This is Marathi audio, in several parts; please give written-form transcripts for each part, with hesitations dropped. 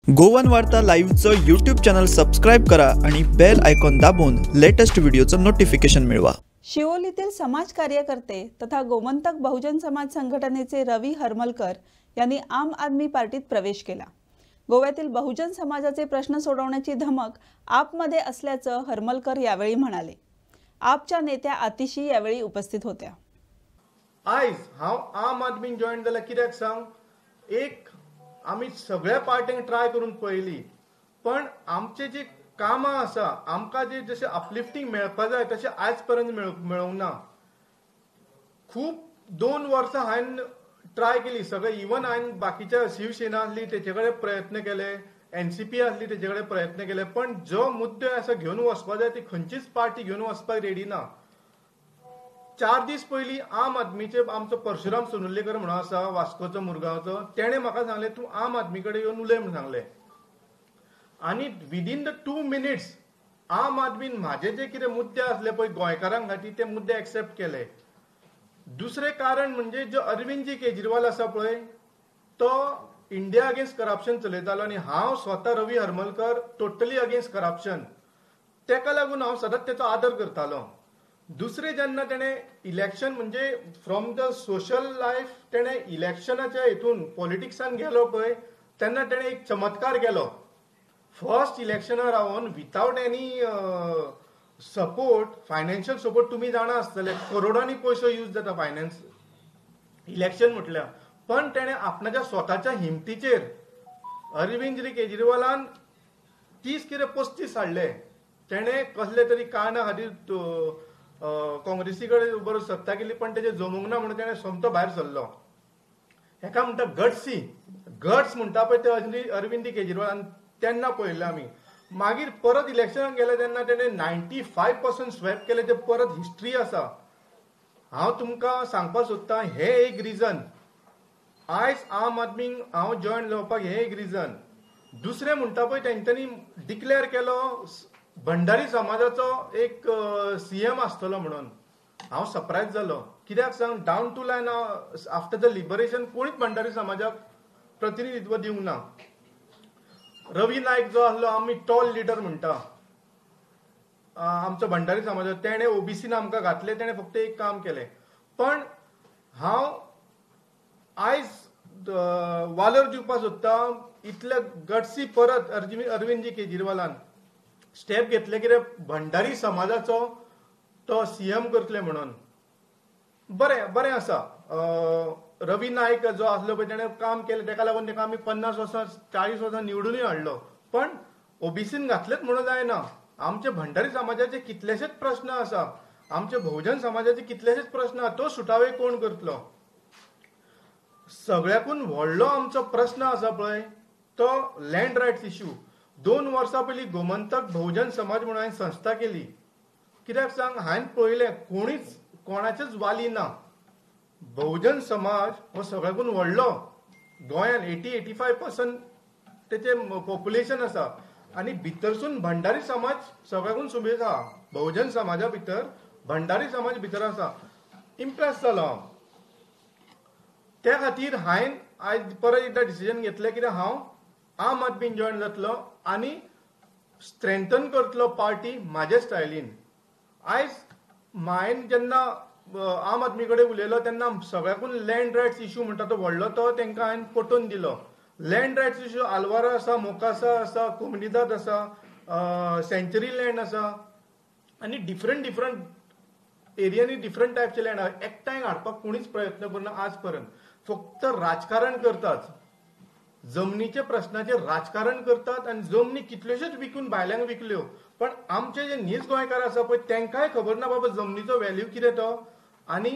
गोवन वार्ता लाईव्हचं यूट्यूब चॅनल सबस्क्राईब करा आणि बेल आयकॉन दाबून लेटेस्ट व्हिडिओचं नोटिफिकेशन मिळवा। शिवोलीतील समाज कार्यकर्ते तथा गोमंतक बहुजन समाज संघटनेचे रवी हरमलकर यांनी आम आदमी पार्टीत प्रवेश केला। गोव्यातील बहुजन समाजाचे प्रश्न सोडवण्याची धमक आपमध्ये असल्याचं हरमलकर यावेळी म्हणाले। आपच्या नेत्या आतिशी यावेळी उपस्थित होत्या। आयज हांव आम आदमीन जॉईन जाल्यार कित्याक सांग, एक आमी सगळ्या पार्ट्यांक ट्राय करून पळयली, पण आमचे जे कामां आसा आमकां जे जशें अपलिफ्टिंग मेळपा जाय तशें आयज पर्यंत मेळूंक ना। खूब 2 वर्सां हांवें ट्राय केली, सगळे इवन हांवें बाकीच्या शिवसेना आसली तेचे कडेन प्रयत्न केले, एनसीपी आसली तेचे कडेन प्रयत्न केले, पण जो मुद्दे आसा घेवन वचपा जाय ती खंयचीच पार्टी घेवन वचपाक रेडी ना। 4 दीस पयलीं आम आदमीचे आमचो परशुराम सोनुल्लेकर म्हणून आसा वास्कोचो मुरगांवचो, तेणें म्हाका सांगलें तूं आम आदमी कडेन येवन उलय म्हणून सांगलें। आनी विदीन द 2 मिनिट्स आम आदमीन म्हाजे जे कितें मुद्दे आसले पळय गोंयकारांक खातीर ते मुद्दे एक्सेप्ट केले। दुसरें कारण म्हणजे जो अरविंदजी केजरीवाल आसा पळय तो इंडिया अगेन्स्ट करप्शन चलयतालो आनी हांव स्वता Ravi Harmalkar totally against corruption, तेका लागून हांव सदांच तेचो आदर करतालो। दुसरे जेन्ना तेणें इलेक्शन म्हणजे फ्रॉम द सोशल लायफ तेणें इलेक्शनाच्या हितून पॉलिटिक्सान गेलो पळय तेन्ना तेणें एक चमत्कार केलो। फर्स्ट इलेक्शनार रावन without any support, financial support, तुमी जाणा आसतले करोडांनी पयसो यूज जाता फायनान्स इलेक्शन म्हटल्यार, पण तेणें आपणाच्या स्वताच्या हिमतीचेर अरविंद केजरीवालान 30 कितें 35 हाडले। तेणें कसले तरी कारणां खातीर काँग्रेसी कडेन बरो सत्ता केली, पण तेजे जमूंक ना म्हणून तेणें सोमतो भायर सरलो। हेका म्हणटा गट्स म्हणटा पळय ते अरविंद केजरीवालान तेन्ना पळयल्ले आमी। मागीर परत इलेक्शनाक गेले तेन्ना तेणें 95% स्वॅप केले, ते परत हिस्ट्री आसा। हांव तुमकां सांगपाक सोदतां हे एक रिजन, आयज आम आदमीक हांव जॉयन जावपाक हे एक रिजन। दुसरें म्हणटा पळय तेंच्यांनी डिक्लेअर केलो भंडारी समाजाचो एक सीएम आसतलो म्हणून। हांव सरप्रायज जालो, कित्याक सांग, down to line after the liberation कोणीच भंडारी समाजाक प्रतिनिधित्व दिवंक ना। रवी नायक जो आसलो आमी टॉल लिडर म्हणटा आमचो भंडारी समाजाचो, तेणें ओबीसीन आमकां घातले, तेणें फक्त एक काम केलें। पण हांव आयज वालोर दिवपाक सोदतां, इतले गट्सी परत अरविंदजी केजरीवालान स्टेप घेतले, कितें भंडारी समाजाचो तो सीएम करतले म्हणून। बरें आसा। रवी नायक जो आसलो पळय तेणें काम केलें, तेका लागून तेका आमी 50 वर्सां 40 वर्सां निवडूनय हाडलो, पण ओबीसीन घातलेच म्हणून जायना। आमचे भंडारी समाजाचे कितलेशेच प्रश्न आसा, आमचे बहुजन समाजाचे कितलेशेच प्रश्न आसा, तो सुटावे कोण करतलो? सगळ्याकून व्हडलो आमचो प्रश्न आसा पळय तो लँड रायट्स इश्यू। 2 वर्सां पयलीं गोमंतक बहुजन समाज म्हणून हांवें संस्था केली। कित्याक सांग, हांवें पळयलें कोणाचेच वाली ना। बहुजन समाज हो सगळ्याकून व्हडलो गोंयान 80-85% तेचे पॉप्युलेशन आसा, आनी भितरसून भंडारी समाज सगळ्याकून सुबेज आहा। बहुजन समाजा भितर भंडारी समाज भितर आसा। इम्प्रेस जालो हांव, त्या खातीर हांवें आयज परत एकदा डिसिजन घेतलें, कित्याक हांव आम आदमीन जॉयन जातलो आनी स्ट्रेंथन करतलो पार्टी म्हाजे स्टायलीन। आयज हांवें जेन्ना आम आदमी कडेन उलयलो तेन्ना सगळ्याकून लँड रायट्स इश्यू म्हणटा तो व्हडलो, तो तेंकां हांवें पटोवन दिलो। लँड रायट्स इश्यू आल्वारा आसा, मोकासा आसा, कोमनिदाद आसा, सेंचुरी लँड आसा, आनी डिफरंट एरियांनी डिफरंट टायपचे लँड आसा। एकठांय हाडपाक कोणीच प्रयत्न करना आज पर्यंत, फक्त राजकारण करतात, जमनीच्या प्रश्नाचेर राजकारण करतात आनी जमनी कितल्योश्योच विकून भायल्यांक विकल्यो। पण आमचे जे नीज गोंयकार आसा पळय तेंकांय खबर ना बाबा जमनीचो व्हॅल्यू कितें तो, आनी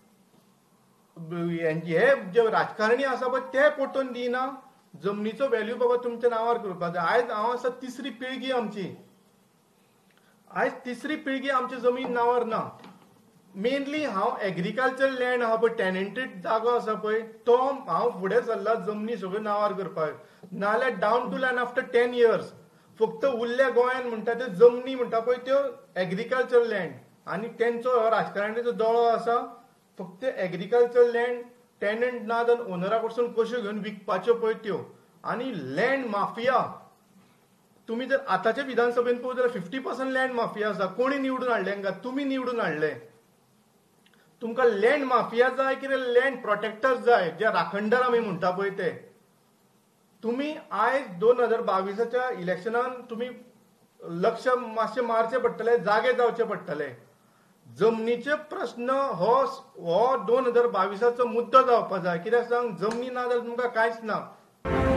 हे जे राजकारणी आसा पळय ते पटोवन दिना जमनीचो व्हॅल्यू बाबा तुमच्या नांवार करपाक जाय। आयज हांव आसा तिसरी पिळगी आमची, आयज तिसरी पिळगी आमची जमीन नांवार ना। मेनली हांव एग्रीकल्चर लँड आहा पळय, टेनंटेड जागो आसा पळय तो हांव फुडें सरला जमनी सगळ्यो नांवार करपाक, नाल्यार down to line after 10 years फक्त उरल्या गोंयान म्हणटा त्यो जमनी म्हणटा पळय त्यो एग्रीकल्चर लँड, आनी तेंचो राजकारण्याचो दोळो आसा फक्त एग्रीकल्चर लँड टेनंट ना जावन ओनरा कडसून कश्यो घेवन विकपाच्यो पळय त्यो। आणि लँड माफिया तुम्ही जर आताच्या विधानसभेत पळयत जाल्यार 50% लँड माफिया आसा. कोणी निवडून हाडले हांकां? तुमी निवडून हाडले. तुमकां लँड माफिया जाय कितें लँड प्रोटेक्टर्स जाय, जे राखणदार आमी म्हणटा पळय ते. तुम्ही आयज 2022च्या इलेक्शनान तुम्ही लक्ष मातशें मारचें पडटलें, जागे जावचे पडटले. जमनीचे प्रश्न हो 2022चो मुद्दो जावपाक जाय. कित्याक सांग, जमनी ना जाल्यार तुमकां कांयच ना.